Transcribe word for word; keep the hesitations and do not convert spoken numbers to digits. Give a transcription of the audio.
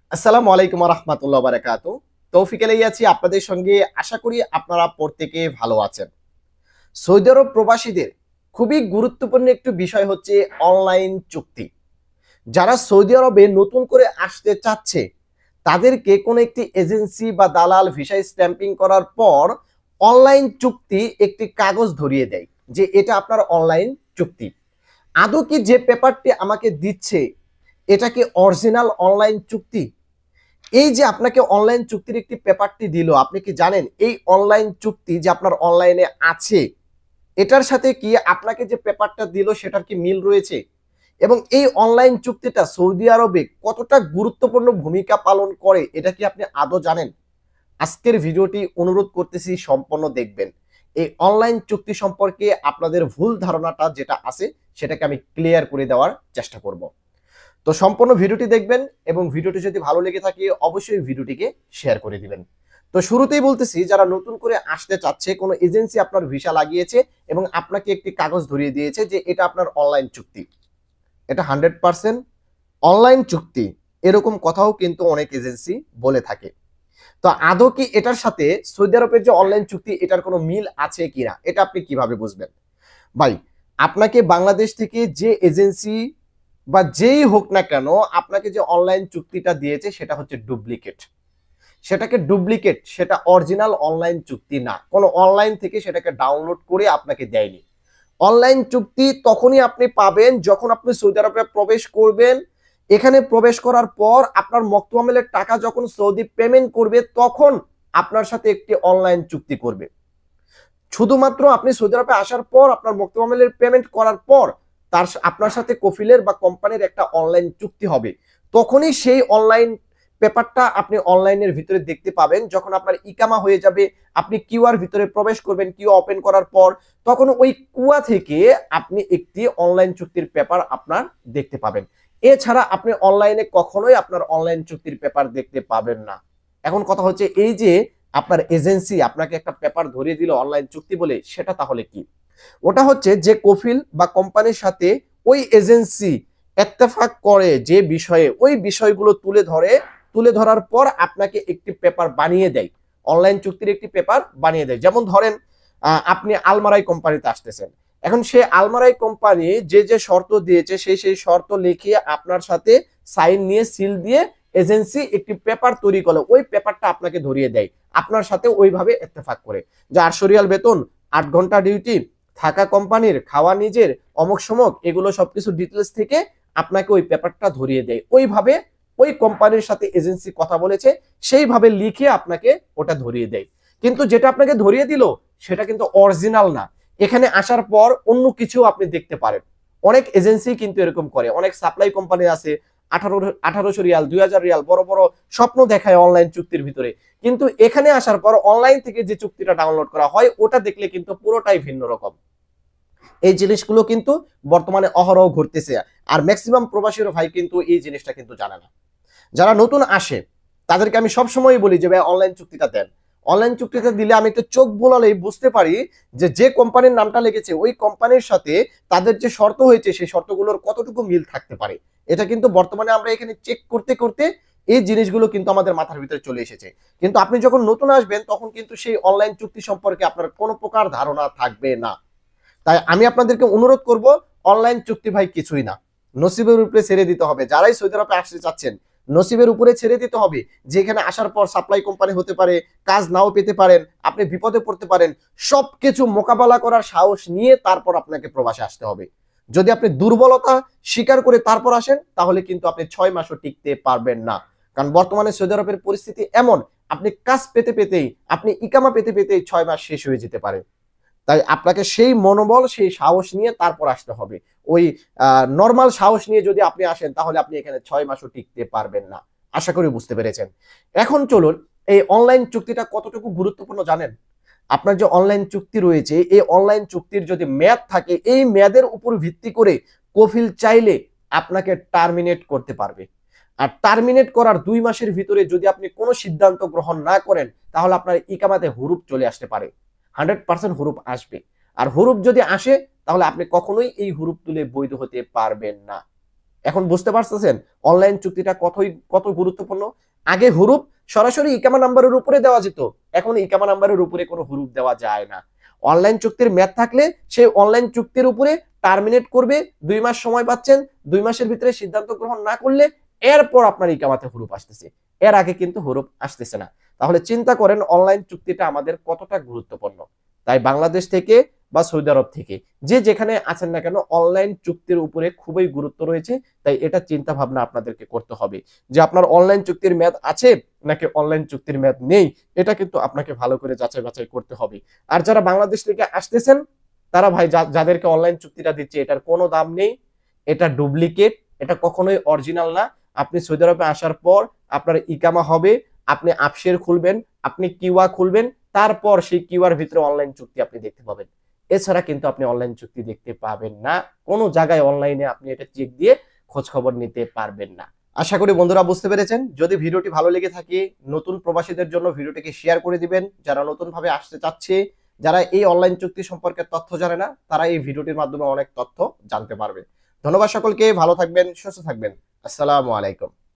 আসসালামু আলাইকুম ওয়া রাহমাতুল্লাহি ওয়া বারাকাতুহু। তৌফিক আলাই আছি আপনাদের সঙ্গে। আশা করি আপনারা প্রত্যেকে ভালো আছেন। সৌদি আরব প্রবাসীদের খুবই গুরুত্বপূর্ণ একটি বিষয় হচ্ছে অনলাইন চুক্তি। যারা সৌদি আরবে নতুন করে আসতে চাচ্ছে তাদেরকে কোনো একটি এজেন্সি বা দালাল ভিসা স্ট্যাম্পিং করার পর অনলাইন চুক্তি একটি কাগজ ধরিয়ে দেয় যে এটা আপনার অনলাইন চুক্তি। আদৌ কি যে পেপারটি আমাকে দিচ্ছে এটা কি অরিজিনাল অনলাইন চুক্তি? এই যে আপনাকে অনলাইন চুক্তির একটি পেপারটি দিল, আপনি কি জানেন এই অনলাইন চুক্তি যে আপনার অনলাইনে আছে এটার সাথে কি আপনাকে যে পেপারটা দিল সেটার কি মিল রয়েছে? এবং এই অনলাইন চুক্তিটা সৌদি আরবে কতটা গুরুত্বপূর্ণ ভূমিকা পালন করে এটা কি আপনি আদৌ জানেন? আজকের ভিডিওটি অনুরোধ করতেছি সম্পূর্ণ দেখবেন। এই অনলাইন চুক্তি সম্পর্কে আপনাদের ভুল ধারণাটা যেটা আছে সেটাকে আমি ক্লিয়ার করে দেওয়ার চেষ্টা করব। তো সম্পূর্ণ ভিডিওটি দেখবেন এবং ভিডিওটি যদি ভালো লেগে থাকে অবশ্যই ভিডিওটিকে শেয়ার করে দিবেন। তো শুরুতেই বলতেছি, যারা নতুন করে আসতে চাচ্ছে, কোনো এজেন্সি আপনার ভিসা লাগিয়েছে এবং আপনাকে একটি কাগজ ধরিয়ে দিয়েছে যে এটা আপনার অনলাইন চুক্তি, এটা হান্ড্রেড পার্সেন্ট অনলাইন চুক্তি, এরকম কথাও কিন্তু অনেক এজেন্সি বলে থাকে। তো আদৌ কি এটার সাথে সৌদি আরবের যে অনলাইন চুক্তি এটার কোনো মিল আছে কিনা এটা আপনি কিভাবে বুঝবেন? ভাই, আপনাকে বাংলাদেশ থেকে যে এজেন্সি বা যেই হোক না কেন আপনাকে যে অনলাইন চুক্তিটা দিয়েছে সেটা হচ্ছে ডুপ্লিকেট। সেটাকে ডুপ্লিকেট, সেটা অরিজিনাল অনলাইন চুক্তি না। কোনো অনলাইন থেকে সেটাকে ডাউনলোড করে আপনাকে দেয়নি। অনলাইন চুক্তি তখনই আপনি পাবেন যখন আপনি সৌদি আরবে প্রবেশ করবেন। এখানে প্রবেশ করার পর আপনার মক্তব টাকা যখন সৌদি পেমেন্ট করবে তখন আপনার সাথে একটি অনলাইন চুক্তি করবে। শুধুমাত্র আপনি সৌদি আরবে আসার পর আপনার মক্তব পেমেন্ট করার পর তার আপনার সাথে কফিলের বা কোম্পানির একটা অনলাইন চুক্তি হবে। তখনই সেই অনলাইন পেপারটা আপনি অনলাইনের ভিতরে দেখতে পাবেন। যখন আপনার ইকামা হয়ে যাবে, আপনি কিউআর ভিতরে প্রবেশ করবেন, কিউ ওপেন করার পর তখন ওই কুয়া থেকে আপনি একটি অনলাইন চুক্তির পেপার আপনার দেখতে পাবেন। এছাড়া আপনি অনলাইনে কখনোই আপনার অনলাইন চুক্তির পেপার দেখতে পাবেন না। এখন কথা হচ্ছে, এই যে আপনার এজেন্সি আপনাকে একটা পেপার ধরিয়ে দিল অনলাইন চুক্তি বলে, সেটা তাহলে কি? ওটা হচ্ছে যে কফিল বা কোম্পানির সাথে ওই এজেন্সি ইত্তেফাক করে যে বিষয়ে, ওই বিষয়গুলো তুলে ধরে, তুলে ধরার পর আপনাকে একটি পেপার বানিয়ে দেয়, অনলাইন চুক্তির একটি পেপার বানিয়ে দেয়। যেমন ধরেন আপনি আলমারাই কোম্পানিতে আসতেছেন, এখন সে আলমারাই কোম্পানি যে যে শর্ত দিয়েছে সেই সেই শর্ত লিখে আপনার সাথে সাইন নিয়ে সিল দিয়ে এজেন্সি একটি পেপার তৈরি করে, ওই পেপারটা আপনাকে ধরিয়ে দেয় আপনার সাথে ওইভাবে ইত্তেফাক করে যে আটশো রিয়াল বেতন, আট ঘন্টা ডিউটি, থাকা কোম্পানির, খাওয়া নিজের, অমুক সমক, এগুলো সবকিছু ডিটেলস থেকে আপনাকে ওই পেপারটা ধরিয়ে দেয়। ওইভাবে ওই কোম্পানির সাথে এজেন্সি কথা বলেছে সেইভাবে লিখে আপনাকে ওটা ধরিয়ে দেয়। কিন্তু যেটা আপনাকে ধরিয়ে দিল সেটা কিন্তু অরিজিনাল না। এখানে আসার পর অন্য কিছু আপনি দেখতে পারেন। অনেক এজেন্সি কিন্তু এরকম করে, অনেক সাপ্লাই কোম্পানি আছে আঠারো আঠারোশো রিয়াল, দুই হাজার রিয়াল বড় বড় স্বপ্ন দেখায় অনলাইন চুক্তির ভিতরে, কিন্তু এখানে আসার পর অনলাইন থেকে যে চুক্তিটা ডাউনলোড করা হয় ওটা দেখলে কিন্তু পুরোটাই ভিন্ন রকম। এই জিনিসগুলো কিন্তু বর্তমানে অহরহ ঘটতেছে, আর ম্যাক্সিমাম প্রবাসীর ভাই কিন্তু এই জিনিসটা কিন্তু জানে না। যারা নতুন আসে তাদেরকে আমি সবসময় বলি যে ভাই অনলাইন চুক্তিটা দেন। অনলাইন চুক্তিটা দিলে আমি একটু চোখ বোলালেই বুঝতে পারি যে যে কোম্পানির নামটা লেগেছে ওই কোম্পানির সাথে তাদের যে শর্ত হয়েছে সেই শর্তগুলোর কতটুকু মিল থাকতে পারে। এটা কিন্তু বর্তমানে আমরা এখানে চেক করতে করতে এই জিনিসগুলো কিন্তু আমাদের মাথার ভিতরে চলে এসেছে। কিন্তু আপনি যখন নতুন আসবেন তখন কিন্তু সেই অনলাইন চুক্তি সম্পর্কে আপনার কোনো প্রকার ধারণা থাকবে না। তাই আমি আপনাদেরকে অনুরোধ করব, অনলাইন চুক্তি ভাই কিছুই না, নসিবের উপরে ছেড়ে দিতে হবে। যারাই সৌদি আরবে আসতে চাচ্ছেন নসিবের উপরে ছেড়ে দিতে হবে। যেখানে আসার পর সাপ্লাই কোম্পানি হতে পারে, কাজ নাও পেতে পারেন, আপনি বিপদে পড়তে পারেন, সবকিছু মোকাবেলা করার সাহস নিয়ে তারপর আপনাকে প্রবাসে আসতে হবে। যদি আপনি দুর্বলতা স্বীকার করে তারপর আসেন তাহলে কিন্তু আপনি ছয় মাসও টিকতে পারবেন না। কারণ বর্তমানে সৌদি আরবের পরিস্থিতি এমন, আপনি কাজ পেতে পেতেই, আপনি ইকামা পেতে পেতেই ছয় মাস শেষ হয়ে যেতে পারে। তাই আপনাকে সেই মনোবল, সেই সাহস নিয়ে তারপর আসতে হবে। ওই নর্মাল সাহস নিয়ে যদি আপনি আসেন তাহলে আপনি এখানে ছয় মাসও টিকতে পারবেন না। আশা করি বুঝতে পেরেছেন। এখন চলুন, এই অনলাইন চুক্তিটা কতটুকু গুরুত্বপূর্ণ জানেন? আপনার যে অনলাইন চুক্তি রয়েছে এই অনলাইন চুক্তির যদি মেয়াদ থাকে, এই মেয়াদের উপর ভিত্তি করে কফিল চাইলে আপনাকে টার্মিনেট করতে পারবে। আর টার্মিনেট করার দুই মাসের ভিতরে যদি আপনি কোনো সিদ্ধান্ত গ্রহণ না করেন তাহলে আপনার ইকামাতে হুরুপ চলে আসতে পারে। হান্ড্রেড পার্সেন্ট হুরুপ আসবে। আর হুরুপ যদি আসে তাহলে আপনি কখনোই এই হুরুপ তুলে বৈধ হতে পারবেন না। এখন বুঝতে পারতেছেন অনলাইন চুক্তিটা কতই কত গুরুত্বপূর্ণ। আগে হুরুপ সরাসরি ইকামা নাম্বারের উপরে দেওয়া যেত, এখন ইকামা নাম্বারের উপরে কোনো হুরুপ দেওয়া যায় না। অনলাইন চুক্তির মেয়াদ থাকলে সেই অনলাইন চুক্তির উপরে টার্মিনেট করবে, দুই মাস সময় পাচ্ছেন, দুই মাসের ভিতরে সিদ্ধান্ত গ্রহণ না করলে এরপর আপনার ইকামাতে হুরুপ আসতেছে, এর আগে কিন্তু হুরুপ আসতেছে না। তাহলে চিন্তা করেন অনলাইন চুক্তিটা আমাদের কতটা গুরুত্বপূর্ণ। তাই বাংলাদেশ থেকে বা সৌদি আরব থেকে যে যেখানে আছেন না কেন অনলাইন চুক্তির উপরে খুবই গুরুত্ব রয়েছে। তাই এটা চিন্তা ভাবনা আপনাদেরকে করতে হবে যে আপনার অনলাইন চুক্তির মেয়াদ আছে নাকি অনলাইন চুক্তির মেয়াদ নেই, এটা কিন্তু আপনাকে ভালো করে যাচাই বাছাই করতে হবে। আর যারা বাংলাদেশ থেকে আসতেছেন তারা ভাই যাদেরকে অনলাইন চুক্তিটা দিচ্ছে এটার কোনো দাম নেই, এটা ডুপ্লিকেট, এটা কখনোই অরিজিনাল না। আপনি সৌদি আরবে আসার পর আপনার ইকামা হবে, আপনি আপশের খুলবেন, আপনি কিউয়া খুলবেন, তারপর সেই কিউয়ার ভিতরে অনলাইন চুক্তি আপনি দেখতে পাবেন। এছাড়া কিন্তু আপনি অনলাইন চুক্তি দেখতে পাবেন না, কোনো জায়গায় অনলাইনে আপনি এটা চেক দিয়ে খোঁজ খবর নিতে পারবেন না। আশা করি বন্ধুরা বুঝতে পেরেছেন। যদি ভিডিওটি ভালো লেগে থাকে নতুন প্রবাসীদের জন্য ভিডিওটিকে শেয়ার করে দিবেন, যারা নতুন ভাবে আসতে চাচ্ছে, যারা এই অনলাইন চুক্তি সম্পর্কে তথ্য জানে না, তারা এই ভিডিওটির মাধ্যমে অনেক তথ্য জানতে পারবে। ধন্যবাদ সকলকে, ভালো থাকবেন, সুস্থ থাকবেন। আসসালামু আলাইকুম।